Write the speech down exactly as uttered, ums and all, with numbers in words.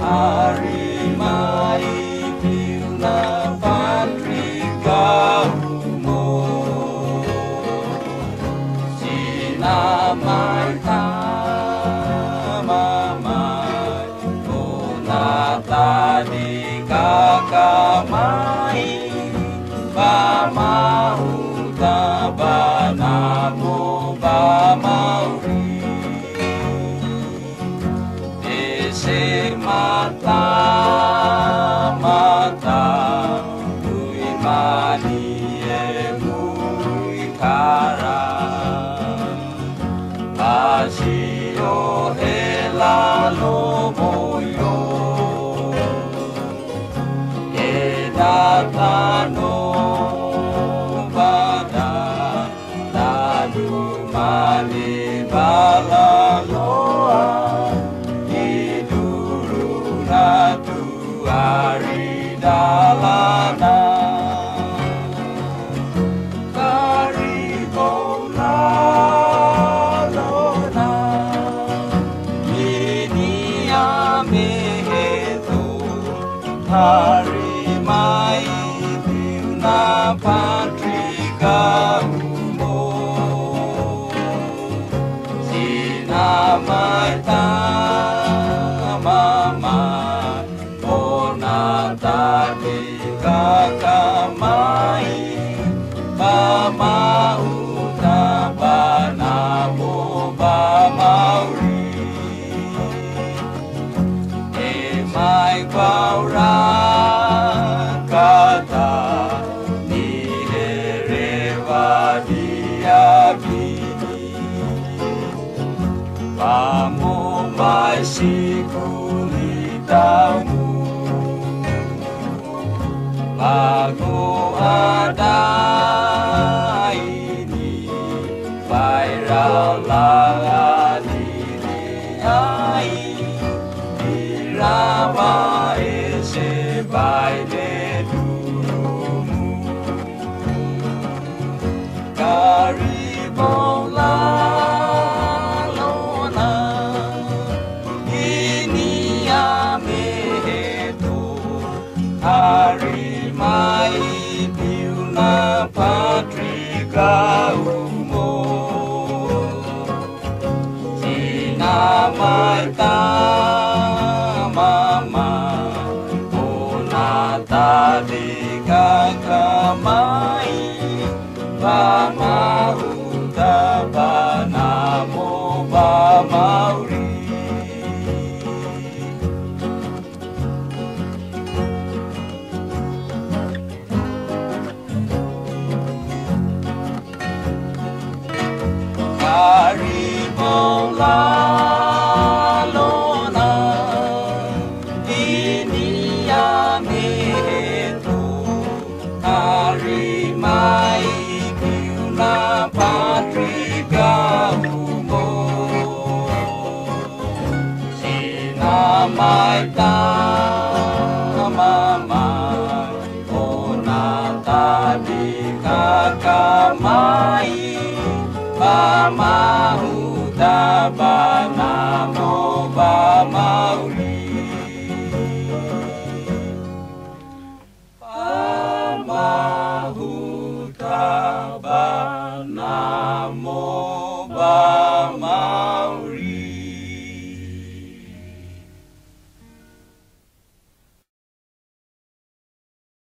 hari mai piuna patria umum sinamai tamamai punata di kakamai pamau tabanamu pamauri dese mata mata tui mani emui kara asio hela lomoyo edatano mali balaloa iduru natu ari dalana karibola lona ini ameheto hari mai piuna patrika namai tamamai ponata di kakamai pamau tabanamu pamauri emai kwaura kata niherewa diabi Pamo mai sikulitamu Lagu ada ini Viral laga diriai Irama ese baile durumu Karibola hari mai piuna patrika umum sinamai tamamai punata di kakamai pamau tabanamu pamauri Karibola lona ini ameheto hari mai piuna patrika umum sinamai